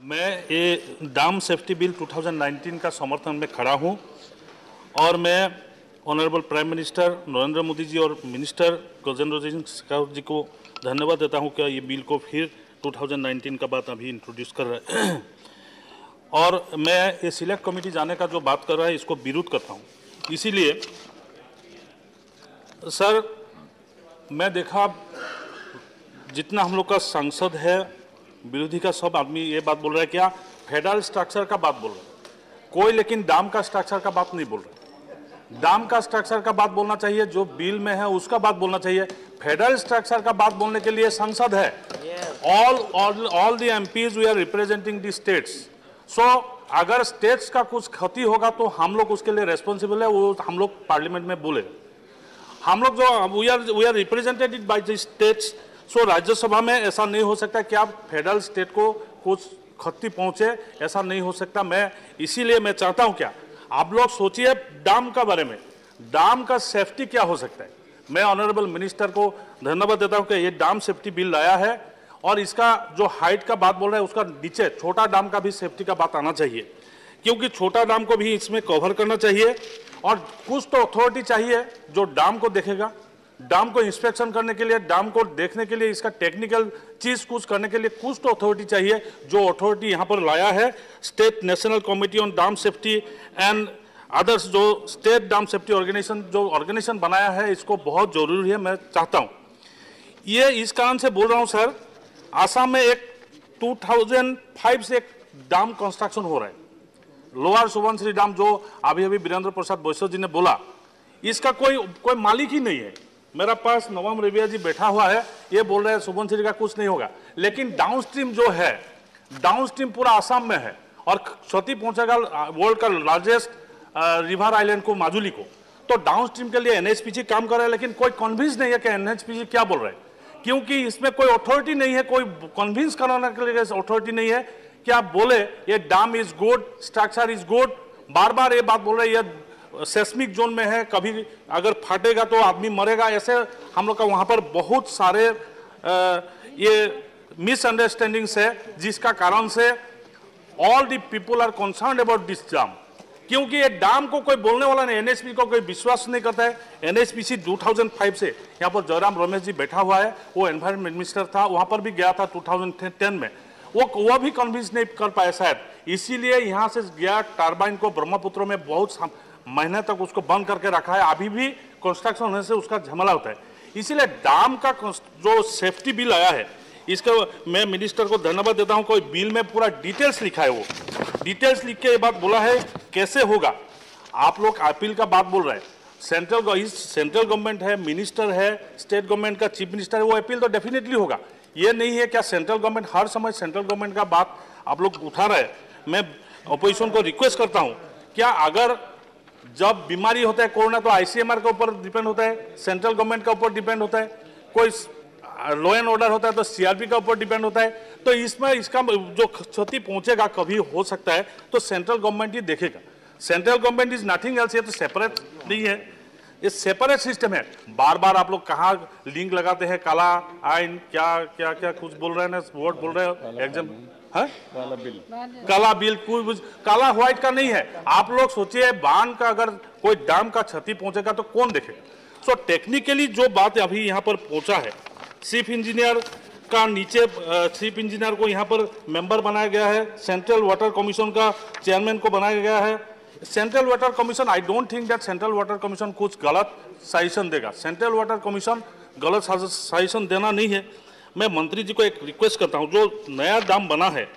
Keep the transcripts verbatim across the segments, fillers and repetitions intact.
मैं ये dam safety bill दो हज़ार उन्नीस का समर्थन में खड़ा हूं और मैं honourable prime minister Narendra Modi ji और मिनिस्टर गजेंद्र सिंह शेखावत जी को धन्यवाद देता हूं कि ये बिल को फिर दो हज़ार उन्नीस का बात अभी इंट्रोड्यूस कर रहे हैं। और मैं ये सिलेक्ट कमेटी जाने का जो बात कर रहा है इसको विरोध करता हूं। इसीलिए सर मैं देखा जितना हम लोग का सांसद है विरोधी का सब आदमी ये बात बोल रहा है क्या फेडरल स्ट्रक्चर का बात बोल रहा है कोई, लेकिन डैम का स्ट्रक्चर का बात नहीं बोल रहा। डैम का स्ट्रक्चर का बात बोलना चाहिए, जो बिल में है उसका बात बोलना चाहिए। फेडरल स्ट्रक्चर का बात बोलने के लिए संसद है। All all all the MPs we are representing the states. So अगर स्टेट्स का कुछ क्षति होगा तो हम लोग उसके लिए रेस्पॉन्सिबल है, वो हम लोग पार्लियामेंट में बोले। हम लोग जो we are we are represented by the states. So Rajya Sabha में ऐसा नहीं हो सकता कि आप फेडरल स्टेट को कुछ क्षति पहुंचे, ऐसा नहीं हो सकता। मैं इसीलिए मैं चाहता हूं क्या आप लोग सोचिए डैम का बारे में, डैम का सेफ्टी क्या हो सकता है। मैं ऑनरेबल मिनिस्टर को धन्यवाद देता हूं कि ये डैम सेफ्टी बिल लाया है और इसका जो हाइट का बात बोल रहा है उसका नीचे छोटा डैम का भी सेफ्टी का बात आना चाहिए, क्योंकि छोटा डैम को भी इसमें कवर करना चाहिए। और कुछ तो अथॉरिटी चाहिए जो डैम को देखेगा, डैम को इंस्पेक्शन करने के लिए, डैम को देखने के लिए, इसका टेक्निकल चीज कुछ करने के लिए कुछ तो अथॉरिटी चाहिए। जो अथॉरिटी यहाँ पर लाया है state national committee on dam safety and others, जो स्टेट डैम सेफ्टी ऑर्गेनाइजेशन जो ऑर्गेनाइजेशन बनाया है, इसको बहुत जरूरी है। मैं चाहता हूँ ये इस कारण से बोल रहा हूँ सर, आसाम में एक दो हज़ार पाँच से एक डैम कंस्ट्रक्शन हो रहा है, लोअर सुबनसिरी डैम, जो अभी अभी वीरेंद्र प्रसाद बैसो जी ने बोला, इसका कोई कोई मालिक ही नहीं है। मेरा पास नवाम रेबिया जी बैठा हुआ है, ये बोल रहे हैं सुबनसिरी का कुछ नहीं होगा, लेकिन डाउनस्ट्रीम जो है, डाउनस्ट्रीम पूरा आसाम में है और क्षति पहुंचेगा वर्ल्ड का लार्जेस्ट रिवर आइलैंड को, माजुली को। तो डाउनस्ट्रीम के लिए एनएचपीसी काम कर रहा है, लेकिन कोई कन्विंस नहीं है कि एनएचपीसी क्या बोल रहा है, क्योंकि इसमें कोई अथॉरिटी नहीं है, कोई कन्विंस कराने के लिए अथॉरिटी नहीं है कि आप बोले ये dam is good, structure is good. बार बार ये बात बोल रहे हैं ये सेस्मिक जोन में है, कभी अगर फाटेगा तो आदमी मरेगा। ऐसे हम लोग का वहां पर बहुत सारे आ, ये मिसअंडरस्टैंडिंग्स है, जिसका कारण से all the people are concerned about this dam, क्योंकि ये डैम को कोई बोलने वाला नहीं, एनएचपीसी को कोई विश्वास नहीं करता है। एनएचपीसी दो हज़ार पाँच से यहाँ पर जयराम रमेश जी बैठा हुआ है, वो एनवायरमेंट मिनिस्टर था, वहां पर भी गया था दो हज़ार दस में, वो वो भी कन्विंस नहीं कर पाया शायद, इसीलिए यहाँ से गया टर्बाइन को ब्रह्मपुत्र में बहुत महीने तक उसको बंद करके रखा है। अभी भी कंस्ट्रक्शन होने से उसका झमेला होता है। इसीलिए डैम का जो सेफ्टी बिल आया है, इसका मैं मिनिस्टर को धन्यवाद देता हूं। कोई बिल में पूरा डिटेल्स लिखा है, वो डिटेल्स लिख के ये बात बोला है कैसे होगा। आप लोग अपील का बात बोल रहे हैं, सेंट्रल सेंट्रल गवर्नमेंट है, मिनिस्टर है, स्टेट गवर्नमेंट का चीफ मिनिस्टर है, वो अपील तो डेफिनेटली होगा। ये नहीं है क्या सेंट्रल गवर्नमेंट हर समय सेंट्रल गवर्नमेंट का बात आप लोग उठा रहे हैं। मैं अपोजिशन को रिक्वेस्ट करता हूं, क्या अगर जब बीमारी होता है कोरोना, तो आईसीएमआर के ऊपर डिपेंड होता है, सेंट्रल गवर्नमेंट के ऊपर डिपेंड होता है, कोई लॉ एंड ऑर्डर होता है तो सीआरपी के ऊपर डिपेंड होता है। तो इसमें इसका जो क्षति पहुंचेगा कभी हो सकता है तो सेंट्रल गवर्नमेंट ही देखेगा। Central government is nothing else, ये तो सेपरेट नहीं है, ये सेपरेट सिस्टम है। बार बार आप लोग कहाँ लिंक लगाते हैं, काला आइन क्या क्या क्या कुछ बोल रहे हैं ना, वर्ड बोल रहे हो एग्जाम, काला बिल, काला बिल, कुछ काला व्हाइट का नहीं है। आप लोग सोचिए बांध का अगर कोई डैम का क्षति पहुंचेगा तो कौन देखेगा। सो टेक्निकली जो बात अभी यहाँ पर पहुंचा है, चीफ इंजीनियर का नीचे चीफ इंजीनियर को यहाँ पर मेंबर बनाया गया है, सेंट्रल वाटर कमीशन का चेयरमैन को बनाया गया है। Central water commission, I don't think that central water commission कुछ गलत सजेशन देगा। सेंट्रल वाटर कमीशन गलत सजेशन देना नहीं है। मैं मंत्री जी को एक रिक्वेस्ट करता हूं, जो नया डैम बना है,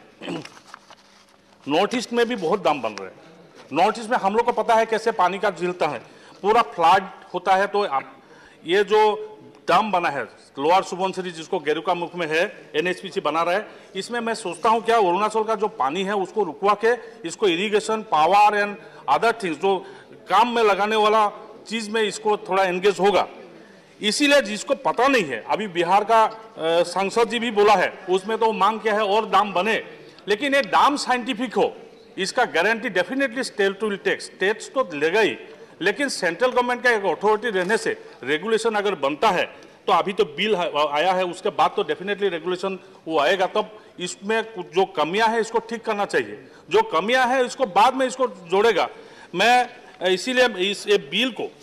नॉर्थ ईस्ट में भी बहुत डैम बन रहे हैं। नॉर्थ ईस्ट में हम लोग को पता है कैसे पानी का झीलता है, पूरा फ्लड होता है। तो आप ये जो डैम बना है लोअर सुबनसिरी, जिसको गेरुका मुख में है, एनएचपीसी बना रहा है, इसमें मैं सोचता हूं क्या अरुणाचल का जो पानी है उसको रुकवा के इसको irrigation, power and other things जो काम में लगाने वाला चीज में इसको थोड़ा एंगेज होगा। इसीलिए जिसको पता नहीं है, अभी बिहार का सांसद जी भी बोला है, उसमें तो मांग क्या है और डैम बने, लेकिन ये डैम साइंटिफिक हो, इसका guarantee definitely state will take, states तो लेगा ही, लेकिन सेंट्रल गवर्नमेंट का एक अथॉरिटी रहने से रेगुलेशन अगर बनता है तो अभी तो बिल आया है, उसके बाद तो डेफिनेटली रेगुलेशन वो आएगा, तब इसमें कुछ जो कमियां हैं इसको ठीक करना चाहिए, जो कमियां हैं इसको बाद में इसको जोड़ेगा। मैं इसीलिए इस ये बिल को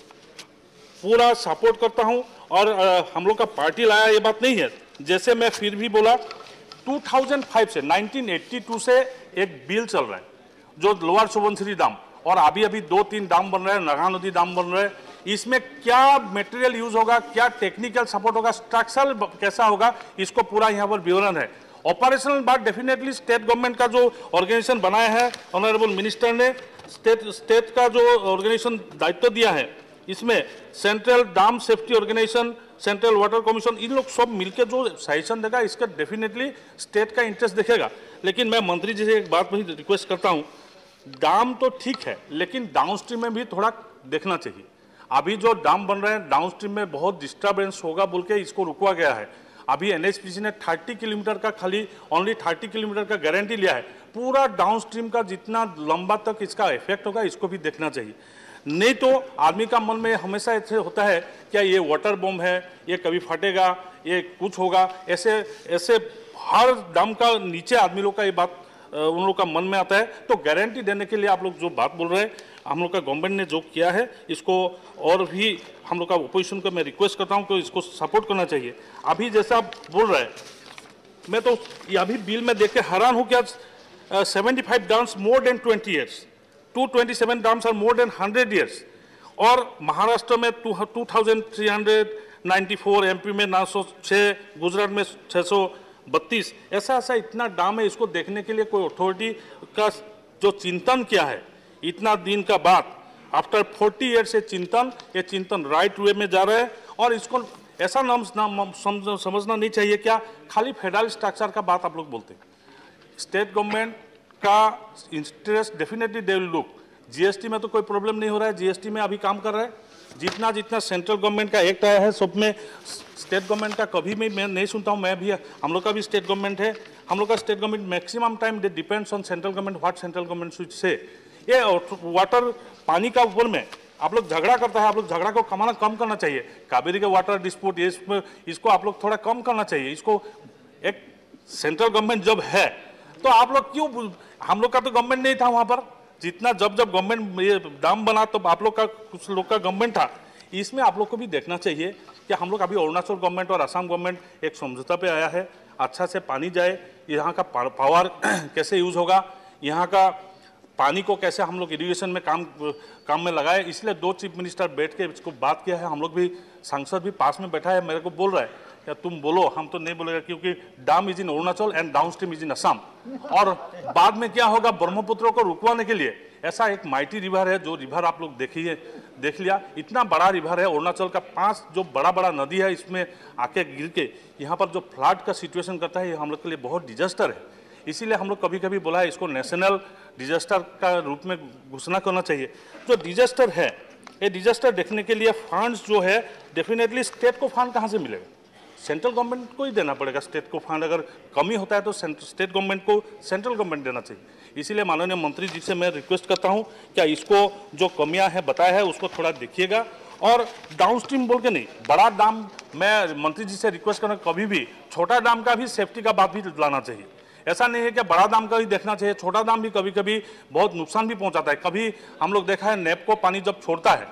पूरा सपोर्ट करता हूं और हम लोग का पार्टी लाया ये बात नहीं है। जैसे मैं फिर भी बोला, दो हज़ार पाँच से उन्नीस सौ बयासी से एक बिल चल रहा है जो लोअर सुबनसिरी डैम, और अभी अभी दो तीन डैम बन रहे हैं, नगा नदी डैम बन रहे हैं। इसमें क्या मटेरियल यूज होगा, क्या टेक्निकल सपोर्ट होगा, स्ट्रक्चरल कैसा होगा, इसको पूरा यहाँ पर विवरण है। ऑपरेशनल बात डेफिनेटली स्टेट गवर्नमेंट का जो ऑर्गेनाइजेशन बनाया है, ऑनरेबल मिनिस्टर ने स्टेट स्टेट का जो ऑर्गेनाइजेशन दायित्व दिया है, इसमें central dam safety organisation, central water commission, इन लोग सब मिलकर जो सजेशन देगा इसका डेफिनेटली स्टेट का इंटरेस्ट देखेगा। लेकिन मैं मंत्री जी से एक बात भी रिक्वेस्ट करता हूँ, डैम तो ठीक है लेकिन डाउनस्ट्रीम में भी थोड़ा देखना चाहिए। अभी जो डैम बन रहे हैं डाउनस्ट्रीम में बहुत डिस्टर्बेंस होगा बोल के इसको रुकवा गया है। अभी एनएचपीसी ने तीस किलोमीटर का खाली ओनली तीस किलोमीटर का गारंटी लिया है। पूरा डाउनस्ट्रीम का जितना लंबा तक इसका इफेक्ट होगा इसको भी देखना चाहिए। नहीं तो आदमी का मन में हमेशा ऐसे होता है क्या ये वाटर बम है, ये कभी फटेगा, ये कुछ होगा, ऐसे ऐसे हर डैम का नीचे आदमी लोग का ये बात उन लोग का मन में आता है। तो गारंटी देने के लिए आप लोग जो बात बोल रहे हैं, हम लोग का गवर्नमेंट ने जो किया है इसको और भी हम लोग का ओपोजिशन को मैं रिक्वेस्ट करता हूं कि इसको सपोर्ट करना चाहिए। अभी जैसा आप बोल रहे हैं, मैं तो ये अभी बिल में देख के हैरान हूं क्या seventy five dams more than twenty years, two twenty seven dams are more than hundred years, और महाराष्ट्र में two thousand three hundred ninety four, MP में नौ सौ छः, गुजरात में छः सौ बत्तीस, ऐसा ऐसा इतना डैम है। इसको देखने के लिए कोई अथॉरिटी का जो चिंतन किया है इतना दिन का बाद, आफ्टर फोर्टी ईयर्स से चिंतन, ये चिंतन राइट वे में जा रहा है। और इसको ऐसा नाम समझ, समझना नहीं चाहिए क्या खाली फेडरल स्ट्रक्चर का बात आप लोग बोलते हैं। स्टेट गवर्नमेंट का interest definitely they will look. GST में तो कोई प्रॉब्लम नहीं हो रहा है, जीएसटी में अभी काम कर रहा है। जितना जितना सेंट्रल गवर्नमेंट का एक्ट आया है सब में स्टेट गवर्नमेंट का कभी भी मैं नहीं सुनता हूँ। मैं भी, हम लोग का भी स्टेट गवर्नमेंट है, हम लोग का state government maximum time they depends on central government, what central government should say. ये वाटर पानी का ऊपर में आप लोग झगड़ा करता है, आप लोग झगड़ा को कमाना कम करना चाहिए। कावेरी का वाटर डिस्प्यूट ये इसको आप लोग थोड़ा कम करना चाहिए। इसको एक सेंट्रल गवर्नमेंट जब है तो आप लोग क्यों, हम लोग का तो गवर्नमेंट नहीं था वहाँ पर, जितना जब जब गवर्नमेंट ये डैम बना तो आप लोग का कुछ लोग का गवर्नमेंट था। इसमें आप लोग को भी देखना चाहिए कि हम लोग अभी अरुणाचल गवर्नमेंट और असम गवर्नमेंट एक समझौता पे आया है, अच्छा से पानी जाए, यहाँ का पावर कैसे यूज होगा, यहाँ का पानी को कैसे हम लोग इरिगेशन में काम काम में लगाए। इसलिए दो चीफ मिनिस्टर बैठ के इसको बात किया है। हम लोग भी, सांसद भी पास में बैठा है, मेरे को बोल रहा है क्या तुम बोलो, हम तो नहीं बोलेगा क्योंकि dam is in Arunachal and downstream is in Assam. और बाद में क्या होगा, ब्रह्मपुत्र को रुकवाने के लिए ऐसा एक माइटी रिवर है, जो रिवर आप लोग देखिए, देख लिया, इतना बड़ा रिवर है अरुणाचल का, पांच जो बड़ा बड़ा नदी है इसमें आके गिर के यहाँ पर जो फ्लड का सिचुएशन करता है, ये हम लोग के लिए बहुत डिजास्टर है। इसीलिए हम लोग कभी कभी बोला है इसको नेशनल डिजास्टर का रूप में घोषणा करना चाहिए। जो डिजास्टर है, ये डिजास्टर देखने के लिए फंड्स जो है डेफिनेटली स्टेट को फंड कहाँ से मिलेगा, सेंट्रल गवर्नमेंट को ही देना पड़ेगा। स्टेट को फंड अगर कमी होता है तो स्टेट गवर्नमेंट को सेंट्रल गवर्नमेंट देना चाहिए। इसीलिए माननीय मंत्री जी से मैं रिक्वेस्ट करता हूं, क्या इसको जो कमियां हैं बताया है उसको थोड़ा देखिएगा। और डाउनस्ट्रीम बोल के नहीं, बड़ा डैम, मैं मंत्री जी से रिक्वेस्ट करना, कभी भी छोटा डैम का भी सेफ्टी का बात भी लाना चाहिए। ऐसा नहीं है कि बड़ा डैम का ही देखना चाहिए, छोटा डैम भी कभी कभी बहुत नुकसान भी पहुंचाता है। कभी हम लोग देखा है नेपको पानी जब छोड़ता है,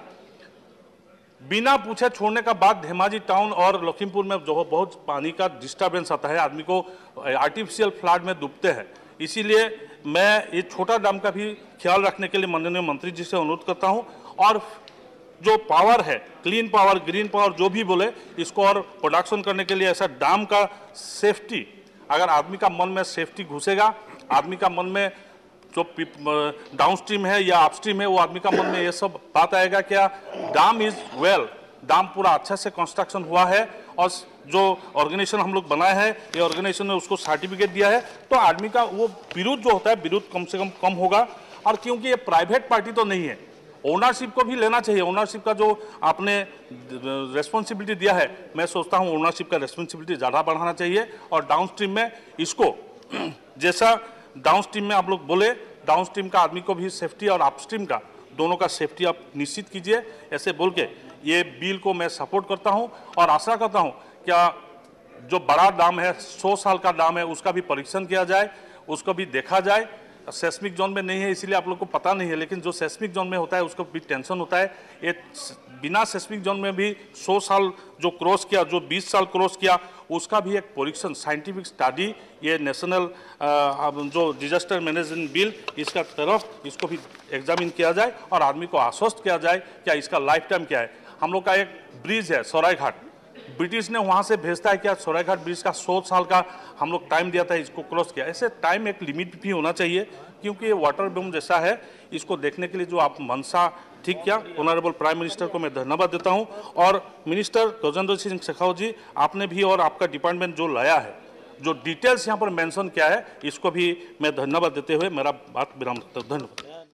बिना पूछे छोड़ने का बाद धेमाजी टाउन और लखीमपुर में जो बहुत पानी का डिस्टर्बेंस आता है, आदमी को आर्टिफिशियल फ्लड में डूबते हैं। इसीलिए मैं ये छोटा डैम का भी ख्याल रखने के लिए माननीय मंत्री जी से अनुरोध करता हूं। और जो पावर है, क्लीन पावर, ग्रीन पावर, जो भी बोले, इसको और प्रोडक्शन करने के लिए ऐसा डैम का सेफ्टी, अगर आदमी का मन में सेफ्टी घुसेगा, आदमी का मन में जो डाउनस्ट्रीम है या अपस्ट्रीम है, वो आदमी का मन में ये सब बात आएगा क्या डैम इज वेल, डैम पूरा अच्छा से कंस्ट्रक्शन हुआ है और जो ऑर्गेनाइजेशन हम लोग बनाए हैं, ये ऑर्गेनाइजेशन ने उसको सर्टिफिकेट दिया है, तो आदमी का वो विरोध जो होता है, विरोध कम से कम कम होगा। और क्योंकि ये प्राइवेट पार्टी तो नहीं है, ओनरशिप को भी लेना चाहिए। ओनरशिप का जो आपने रेस्पॉन्सिबिलिटी दिया है, मैं सोचता हूँ ओनरशिप का रेस्पॉन्सिबिलिटी ज़्यादा बढ़ाना चाहिए। और डाउनस्ट्रीम में इसको जैसा डाउनस्ट्रीम में आप लोग बोले, डाउनस्ट्रीम का आदमी को भी सेफ्टी और अपस्ट्रीम का दोनों का सेफ्टी आप निश्चित कीजिए। ऐसे बोल के ये बिल को मैं सपोर्ट करता हूं और आशा करता हूं क्या जो बड़ा डैम है, सौ साल का डैम है, उसका भी परीक्षण किया जाए, उसको भी देखा जाए। सेस्मिक जोन में नहीं है इसलिए आप लोग को पता नहीं है, लेकिन जो सेस्मिक जोन में होता है उसको भी टेंशन होता है। ये बिना सेस्मिक जोन में भी सौ साल जो क्रॉस किया, जो बीस साल क्रॉस किया, उसका भी एक परीक्षण, साइंटिफिक स्टडी, ये नेशनल जो डिजास्टर मैनेजमेंट बिल, इसका तरफ इसको भी एग्जामिन किया जाए और आदमी को आश्वस्त किया जाए क्या इसका लाइफ टाइम क्या है। हम लोग का एक ब्रिज है सरायघाट, ब्रिटिश ने वहाँ से भेजता है क्या सरायघाट ब्रिज का सौ साल का हम लोग टाइम दिया था, इसको क्रॉस किया। ऐसे टाइम एक लिमिट भी होना चाहिए, क्योंकि ये वाटर बम जैसा है, इसको देखने के लिए जो आप मनसा ठीक किया। ऑनरेबल प्राइम मिनिस्टर को मैं धन्यवाद देता हूँ, और मिनिस्टर गजेंद्र सिंह शेखावत जी, आपने भी और आपका डिपार्टमेंट जो लाया है, जो डिटेल्स यहाँ पर मेंशन किया है, इसको भी मैं धन्यवाद देते हुए मेरा बात विराम रखता हूँ। धन्यवाद।